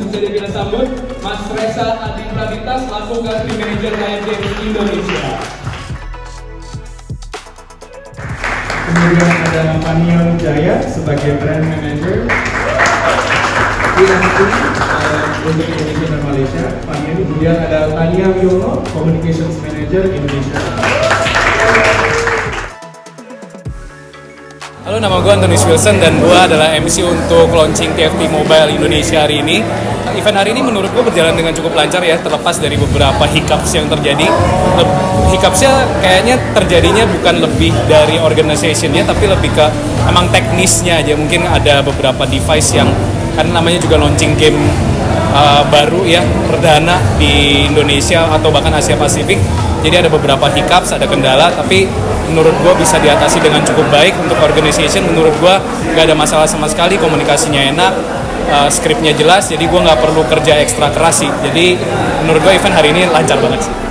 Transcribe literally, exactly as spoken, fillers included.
langsung saja kita sambut Mas Reza Adi Pradita selaku Country Manager K M Games Indonesia. Kemudian ada Fania Wijaya sebagai Brand Manager. Untuk Indonesia dan Malaysia, Fania. Kemudian ada Tania Wiono, Communications Manager Indonesia. Halo, nama gue Antonius Wilson dan gue adalah M C untuk launching T F T Mobile Indonesia hari ini. Event hari ini menurut gue berjalan dengan cukup lancar ya, terlepas dari beberapa hiccups yang terjadi. Hiccupsnya kayaknya terjadinya bukan lebih dari organizationnya, tapi lebih ke emang teknisnya aja. Mungkin ada beberapa device yang kan namanya juga launching game uh, baru ya, perdana di Indonesia atau bahkan Asia Pasifik. Jadi ada beberapa hiccups, ada kendala, tapi menurut gue bisa diatasi dengan cukup baik. Untuk organization menurut gue gak ada masalah sama sekali, komunikasinya enak, uh, skripnya jelas, jadi gue gak perlu kerja ekstra keras sih. Jadi menurut gue event hari ini lancar banget sih.